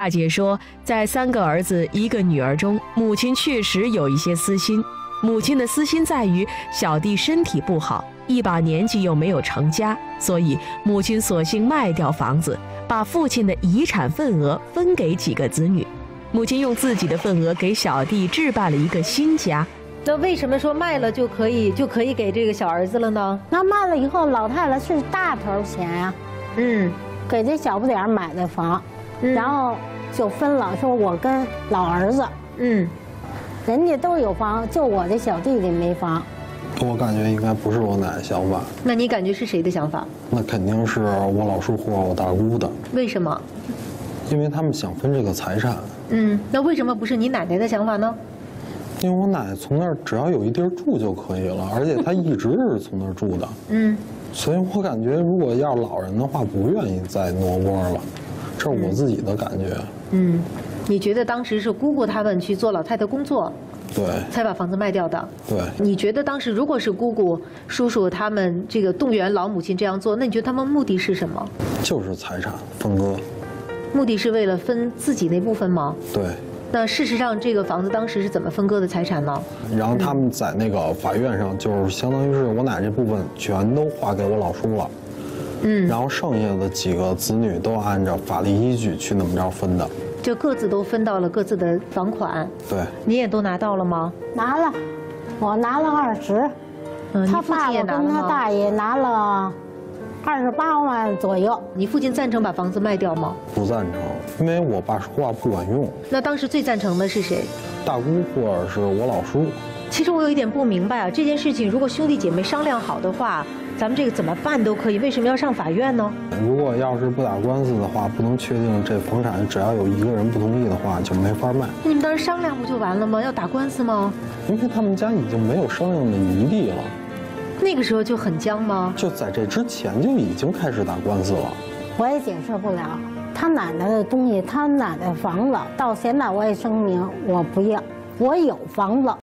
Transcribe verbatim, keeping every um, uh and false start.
大姐说，在三个儿子一个女儿中，母亲确实有一些私心。母亲的私心在于小弟身体不好，一把年纪又没有成家，所以母亲索性卖掉房子，把父亲的遗产份额分给几个子女。母亲用自己的份额给小弟置办了一个新家。 那为什么说卖了就可以就可以给这个小儿子了呢？ 那卖了以后，老太太是大头钱呀、啊， 嗯， 给这小不点儿买的房，嗯、然后就分了，说我跟老儿子， 嗯， 人家都有房，就我这小弟弟没房。 我感觉应该不是我奶奶想法。 那你感觉是谁的想法？ 那肯定是我老叔或我大姑的。 为什么？ 因为他们想分这个财产。 嗯，那为什么不是你奶奶的想法呢？ 因为我奶奶从那儿只要有一地儿住就可以了，而且她一直是从那儿住的。 嗯， 所以我感觉如果要是老人的话，不愿意再挪窝了，这是我自己的感觉。 嗯，你觉得当时是姑姑他们去做老太太工作， 对， 才把房子卖掉的？ 对。 你觉得当时如果是姑姑、叔叔他们这个动员老母亲这样做，那你觉得他们目的是什么？ 就是财产分割。 目的是为了分自己那部分吗？ 对。 那事实上，这个房子当时是怎么分割的财产呢？ 然后他们在那个法院上，就是相当于是我奶这部分全都划给我老叔了，嗯，然后剩下的几个子女都按照法律依据去那么着分的， 就各自都分到了各自的房款。 对， 你也都拿到了吗？ 拿了，我拿了二十， 嗯， 他爸爸跟他大爷拿了二十八万左右。 你父亲赞成把房子卖掉吗？ 不赞成，因为我爸说话不管用。 那当时最赞成的是谁？ 大姑或者是我老叔。 其实我有一点不明白啊，这件事情如果兄弟姐妹商量好的话，咱们这个怎么办都可以，为什么要上法院呢？ 如果要是不打官司的话，不能确定这房产只要有一个人不同意的话，就没法卖。 那你们当时商量不就完了吗？要打官司吗？ 因为他们家已经没有商量的余地了。 那个时候就很僵吗？ 就在这之前就已经开始打官司了。 我也解释不了，他奶奶的东西，他奶奶房子，到现在我也声明我不要，我有房子。